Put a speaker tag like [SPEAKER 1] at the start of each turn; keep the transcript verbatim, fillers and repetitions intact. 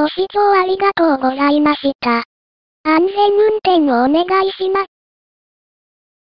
[SPEAKER 1] ご視聴ありがとうございました。安全運転をお願いします。